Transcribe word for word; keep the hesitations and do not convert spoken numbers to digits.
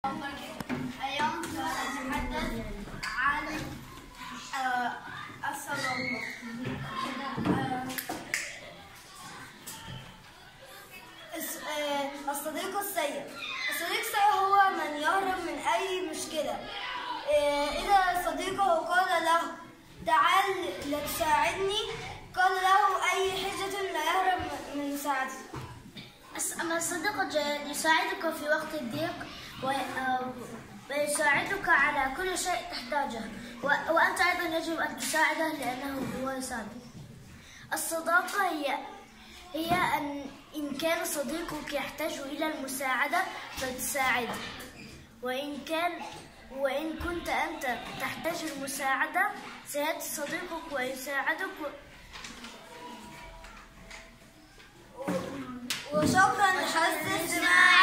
اليوم سأتحدث عن الصداقة. الصديق السيء. الصديق السيء هو من يهرب من أي مشكلة. إذا صديقه قال له تعال لتساعدني، قال له أي حجة لا يهرب من مساعدته. أما الصديق الجيد يساعدك في وقت الضيق ويساعدك على كل شيء تحتاجه، وأنت أيضا يجب أن تساعده لأنه هو يساعدك. الصداقة هي هي أن إن كان صديقك يحتاج إلى المساعدة فتساعده، وإن كان وإن كنت أنت تحتاج المساعدة سيأتي صديقك ويساعدك. وشكرا لحسن الاستماع.